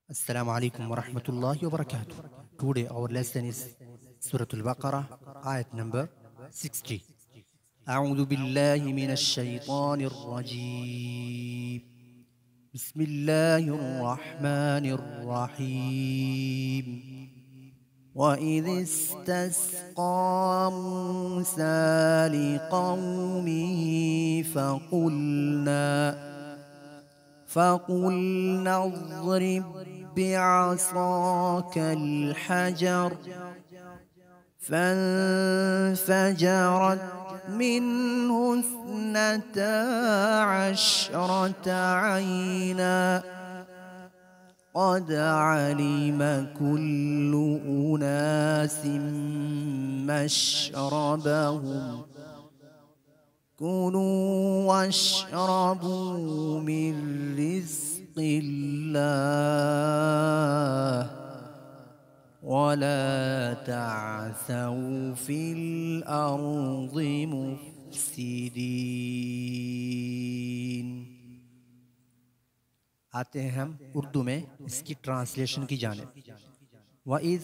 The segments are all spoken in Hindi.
Assalamu alaikum wa rahmatullahi wa barakatuh. Today our lesson is Surah Al-Baqarah, ayat number 60. أعوذ بالله من الشيطان الرجيم. بسم الله الرحمن الرحيم. وإذ استسقى موسى لقومه فقلنا اضرب بعصاك الحجر فانفجرت منه 12 عينا قد علم كل أناس مشربهم كلوا واشربوا من رزق الله ولا تعثوا في الأرض मुफ्सिदीन। आते हैं हम उर्दू में इसकी ट्रांसलेशन की जानिब। वइज़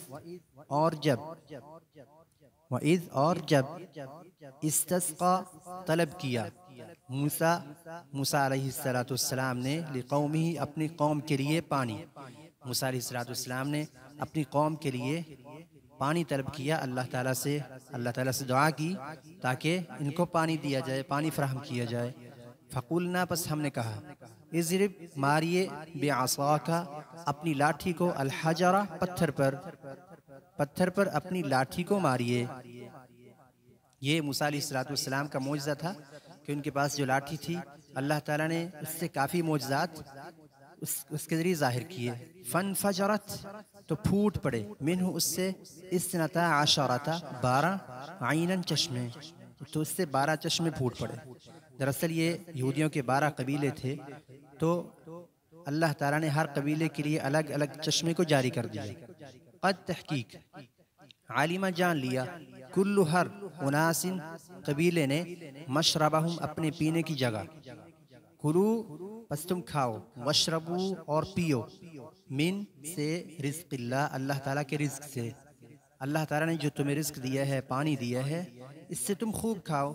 और जब इस्तस्क़ा तलब किया मूसा अलैहिस्सलाम ने लिक़ौमिही अपनी कौम के लिए पानी। मूसा अलैहिस्सलाम ने अपनी कौम के लिए पानी तलब किया, अल्लाह ताला से दुआ की ताकि इनको पानी दिया जाए, पानी फराहम किया जाए। फ़क़ुलना बस हमने कहा, इज़रिब मारिए बिअसाका अपनी लाठी को, अलहजरा पत्थर पर अपनी लाठी को मारिए। ये मूसा अलैहिस्सलाम का मौजज़ा था कि उनके पास जो लाठी थी अल्लाह ताला ने उससे काफ़ी मौजज़ात उसके ज़रिए ज़ाहिर किए। फनफजरत तो फूट पड़े, मिन्हु उससे, इस्नता आशरता 12 आइनन चश्मे, तो उससे 12 चश्मे फूट पड़े। दरअसल ये यहूदियों के 12 कबीले थे, तो अल्लाह ताला ने हर कबीले के लिए अलग अलग चश्मे को जारी कर दिया। क़द तहकीक आलिमा जान लिया, कुल्लु हर उनासिन कबीले ने, मशरबहुम अपने पीने की जगह, कुलू बस तुम खाओ, वशरबू और पियो, मिन से रिज़्क़िल्लाह अल्लाह ताला के रिज़्क़ से। अल्लाह ताला ने जो तुम्हें रिज़्क़ दिया है, पानी दिया है, इससे तुम खूब खाओ।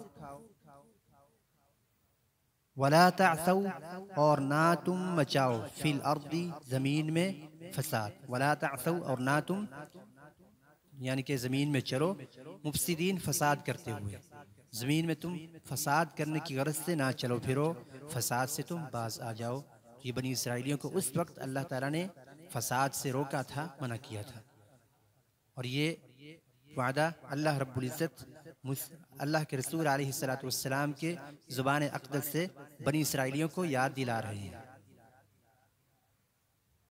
वला तासौ और ना तुम मचाओ, फिल अर्दी ज़मीन में फसाद। वला तासौ और ना तुम यानी कि ज़मीन में चलो, मुफ्सिदीन फसाद करते हुए। ज़मीन में तुम फसाद करने की गरज से ना चलो फिरो, फसाद से तुम बाज आ जाओ। ये बनी इसराइलियों को उस वक्त अल्लाह ताला ने फसाद से रोका था, मना किया था। और ये वादा अल्लाह रब्बुल इज़्ज़त अल्लाह के रसूल अलैहिस्सलातु वस्सलाम के ज़ुबान अक़दस से बनी इसराइलियों को याद दिला रहे हैं।